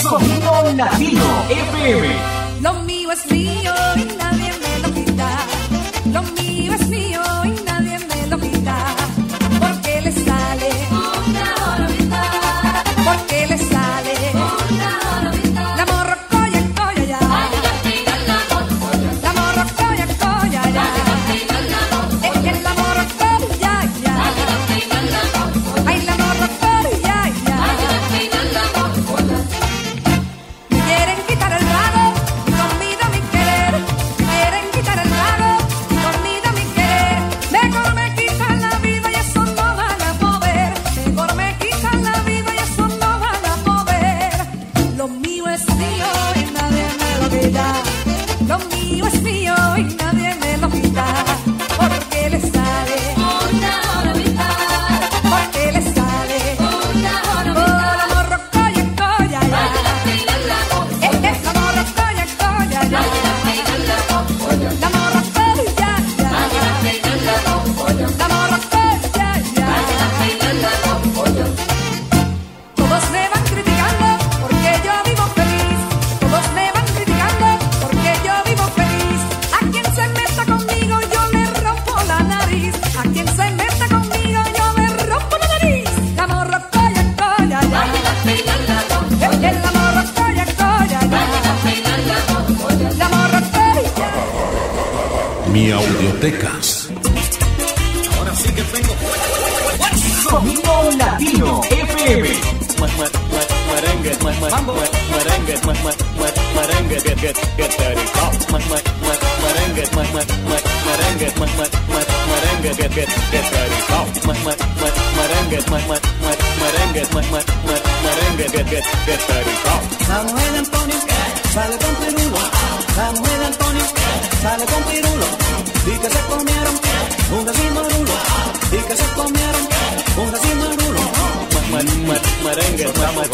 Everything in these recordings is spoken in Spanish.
Sonido Latino FM. Lo mío es mío y nadie me lo quita. Lo mío es mío y nadie me lo quita. Porque le sale una jorobita. Porque le sale una jorobita. La morrocoya, coya ya. La morrocoya, coya ya. Es que la morrocoya ya. Ay, la morrocoya ya. Me quieren quitar el vago, conmigo mi querer. Me quieren quitar el vago, conmigo mi querer. Mejor me quitan la vida y eso no van a poder. Mejor me quitan la vida y eso no van a poder. Lo mío es mío y nadie me lo quita. Lo mío es mío y nadie me lo quita. Porque le sale una jorobita. Porque le sale una jorobita. La morrocoya, coya ya. Es que la morrocoya, coya ya. La morrocoya ya. La morrocoya ya. Todos me van criticando porque yo vivo feliz. Todos me van criticando porque yo vivo feliz. A quien se meta conmigo yo le rompo la nariz. A quien se meta conmigo yo le rompo la nariz. La morrocoya, coya ya. Es que la morrocoya, coya ya. La morrocoya. Mi Audiotecas. Sonido Latino FM. La mujer de Antonio sale con pirulo. La mujer de Antonio sale con pirulo. Y que se comieron un racimo rulo. Y que se comieron un racimo rulo. Merengue,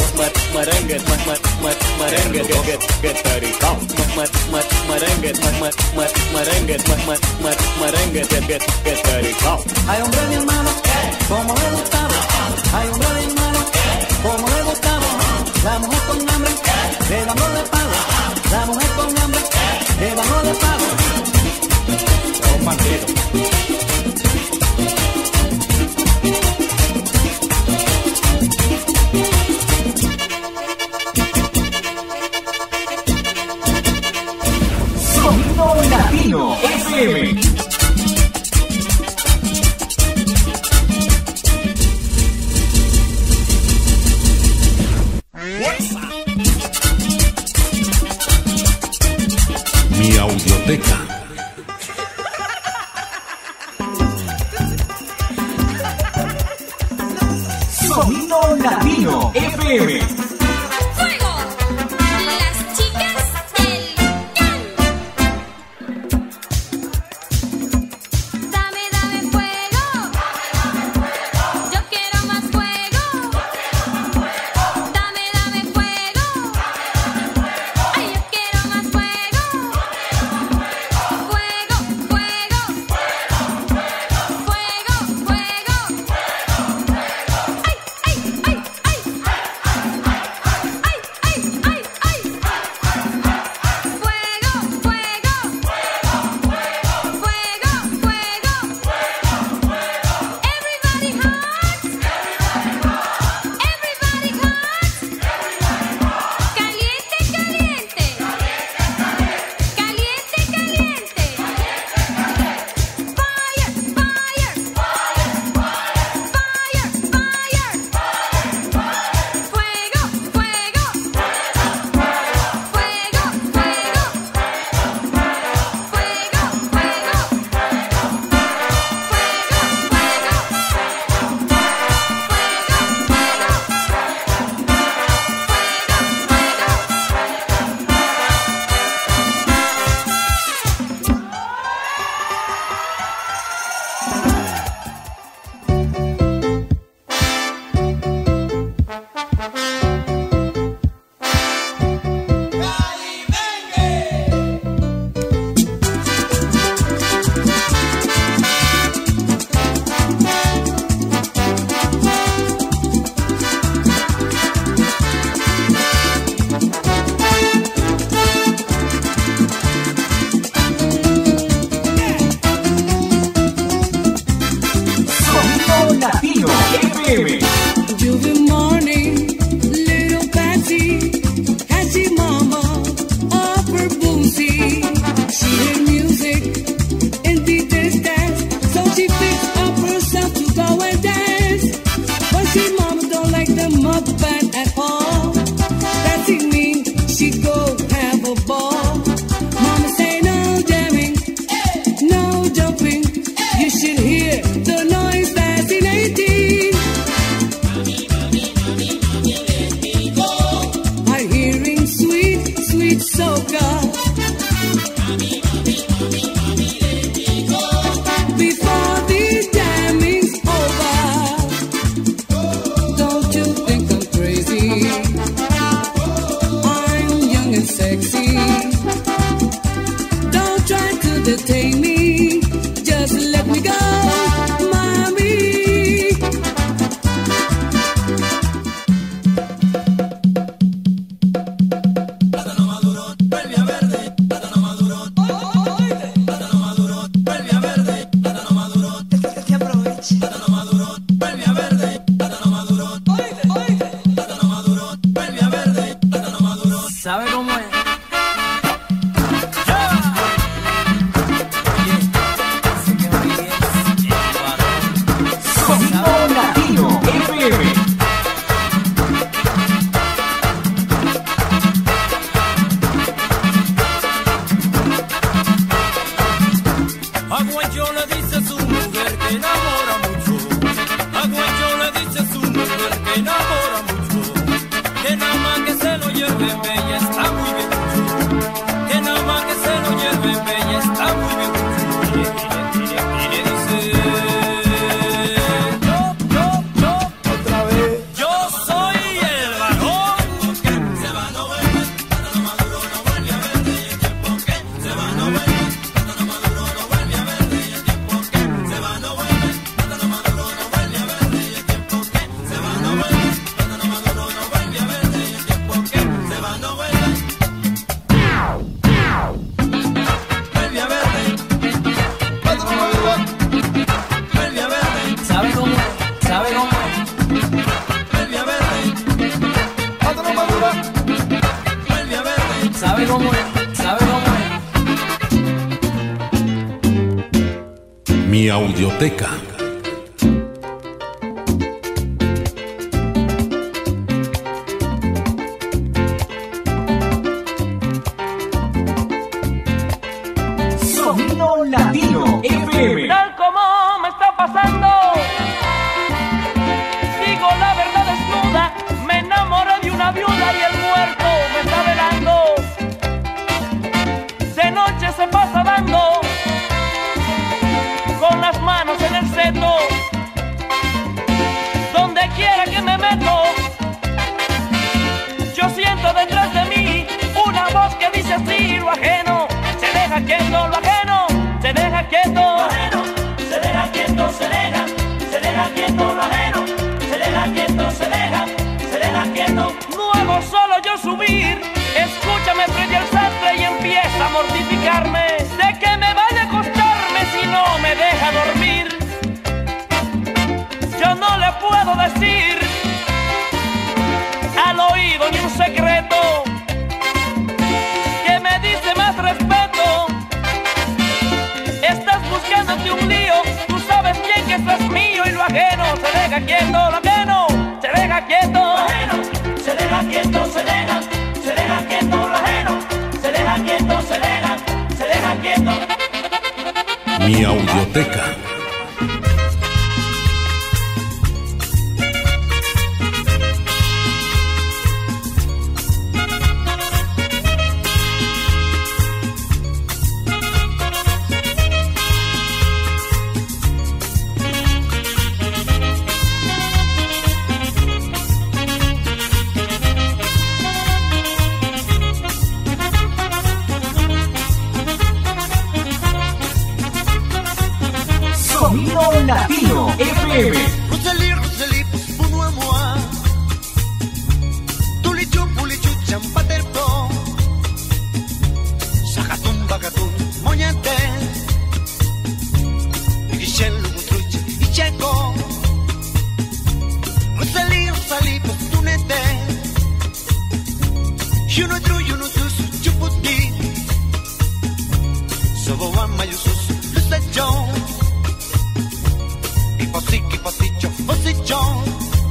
hay hombre bien malo, como le gustaba. Hay hombre bien malo, como le gustaba. La mujer con hambre, le damos de pago. La mujer con hambre, le damos de pago. Un bandido. Sonido Latino FM. Mi Audioteca. Sonido Latino FM. ¡Fuego! Las chicas del can. Dame, dame fuego. Yo quiero más fuego. Dame, dame fuego. Ay, yo quiero más fuego. Fuego, fuego. Fuego, fuego. Ay, ay, ay, ay. lleven, bella, está muy bien. Que nada más que se lo lleven, bella, está muy bien. Y le dice, yo, otra vez. Yo soy el varón que se va a no vuelve, cuando no maduro no vuelve a verde, y el tiempo que se va a no vuelve, cuando no maduro no vuelve a verde, y el tiempo que se va a no vuelve, cuando no maduro no vuelve a verde, y el tiempo que se va a no vuelve, cuando no maduro no vuelve a verde, y el tiempo que se va a no vuelve. Vuelve a verde, cuando no maduro vuelve a verde. ¿Sabe cómo es? ¿Sabe cómo es? Vuelve a verde, cuando no maduro vuelve a verde. ¿Sabe cómo es? ¿Sabe cómo es? Mi audioteca. Sonido Latino FM. Tal como me está pasando, digo la verdad desnuda, me enamoré de una viuda y el muerto me está velando. De noche se pasa dando con las manos en el seto, donde quiera que me meto, yo siento detrás de mí una voz que dice así: lo ajeno se deja quieto, lo ajeno se deja quieto, lo ajeno se deja quieto, se deja quieto, lo ajeno se deja quieto, se deja quieto. Luego solo yo subir, escúchame frente al sastre y empieza a mortificarme de que me vaya a acostarme si no me deja dormir. Yo no le puedo decir al oído ni un secreto que me dice más respeto. Estás buscándote un lío, tú sabes bien que esto es mío y lo ajeno se deja quieto, lo ajeno se deja quieto, lo ajeno se deja quieto, se deja quieto, lo ajeno se deja quieto, se deja quieto. Mi audioteca. Sonido Latino FM. Rosalie, Rosalie, pour à moi. Tulichu, pulichu, champaterpo. Sakatum, bakatum, moñate. Michel, Mutruche, y Checo. Rosalie, Rosalie, pour tu nete. You know true, you know true, chuputi. Sobo one, mayusus, Lusajon. Posición.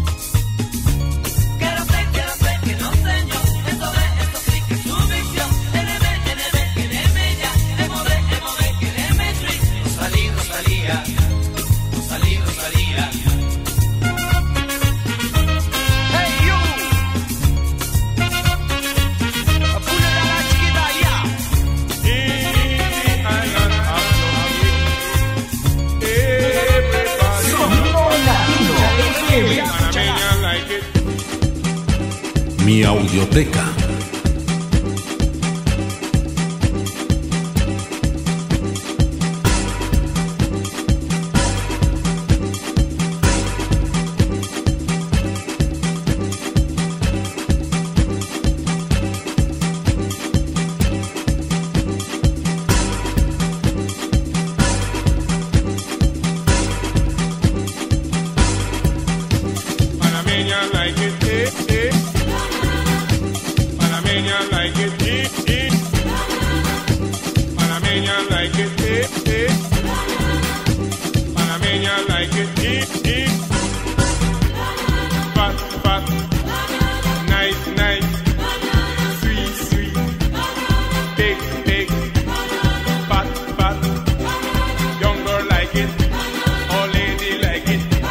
Que no sé, que no señor. Eso sí que es su visión. NB, que deme ya. MOD, que deme trick. Rosalía, Rosalía. Rosalía, Rosalía. Hey you. Apúrale a la chiquita ya. Sonido Latino FM. Mi audioteca.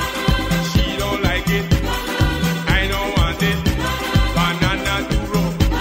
Banana duro.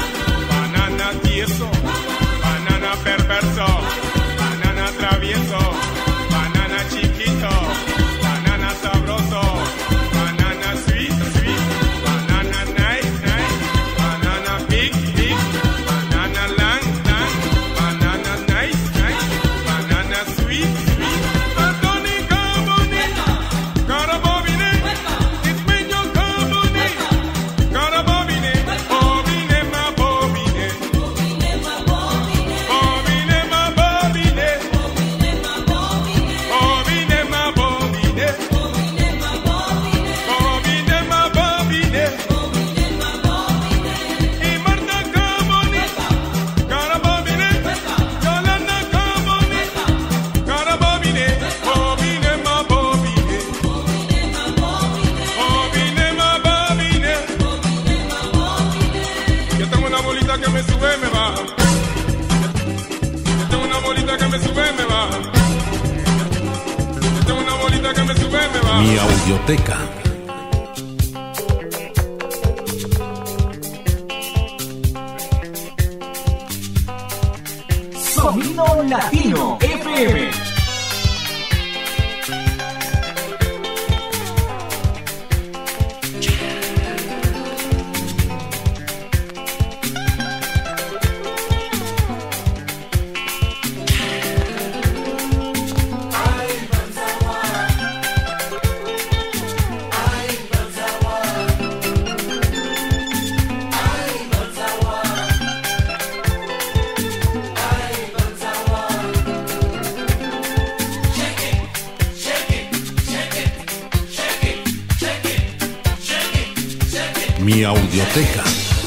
me sube, me baja. Esta es una bolita que me sube, me baja. Esta es una bolita que me sube, me baja. Mi audioteca. Sonido Latino FM. Mi audioteca.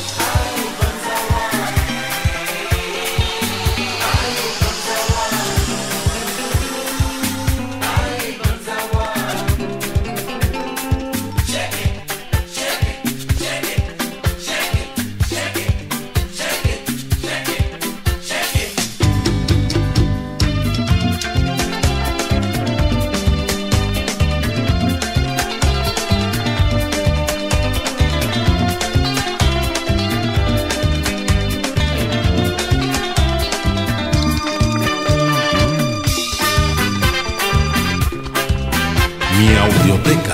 Mi audioteca.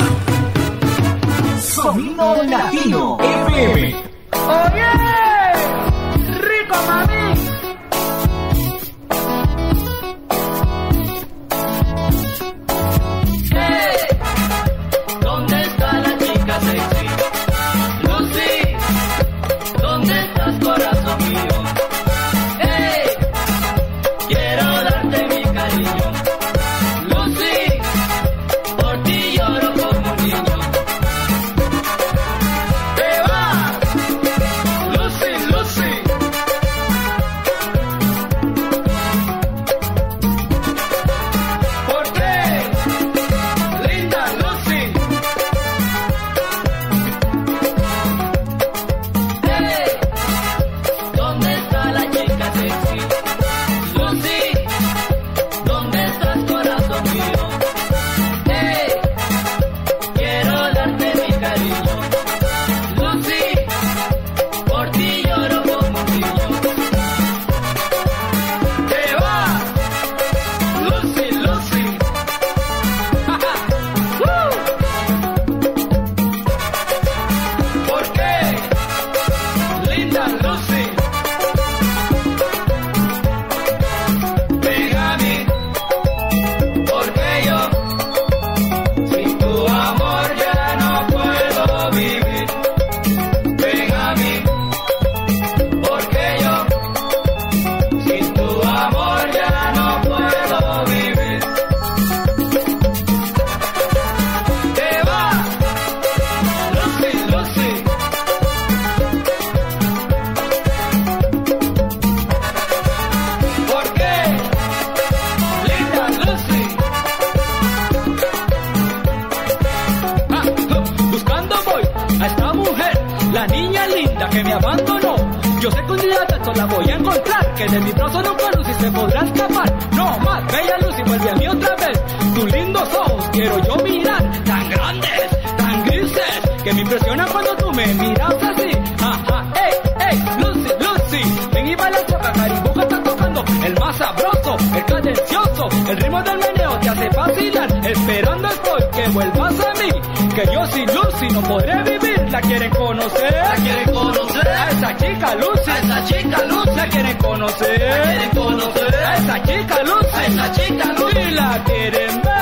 Sonido Latino FM. ¡Oye! ¡Rico, mami! ¡Hey! ¿Dónde está la chica sexy? Lucy, ¿dónde estás, corazón mío? ¡Hey! Quiero darte mi cariño. Lucy, por ti lloro como un niño. ¡Te va! Lucy, Lucy. ¿Por qué? Linda Lucy. ¡Hey! ¿Dónde está la chica sexy? Lucy, ¿dónde estás, corazón mío? ¡Hey! Quiero darte mi cariño. Lucy, por ti lloro como un niño. ¡Te va! Lucy, Lucy. ¿Por qué? Linda Lucy. Ven a mí, porque yo sin tu amor ya no puedo vivir. Ven a mí, porque yo sin tu amor ya no puedo vivir. Te va, Lucy, Lucy. ¿Por qué? Linda Lucy. Buscando voy a esta mujer, la niña linda que me abandonó. Yo sé que un día de estos la voy a encontrar, que de mi brazo nunca Lucy se podrá escapar. No más, bella Lucy, vuelve a mí otra vez. Tus lindos ojos quiero yo mirar, tan grandes, tan grises, que me impresionan cuando tú me miras así. Ajá, hey, Lucy, Lucy. Ven y baila choca, Caribuca está tocando el más sabroso, el cadencioso, el ritmo del meneo te hace vacilar. Esperando estoy que vuelvas a mí, que yo sin Lucy no podré vivir. La quieren conocer, la quieren conocer. A esa chica Lucy, a esa chica Lucy. La quieren conocer, la quieren conocer. A esa chica Lucy, a esa chica Lucy. Y la quieren ver.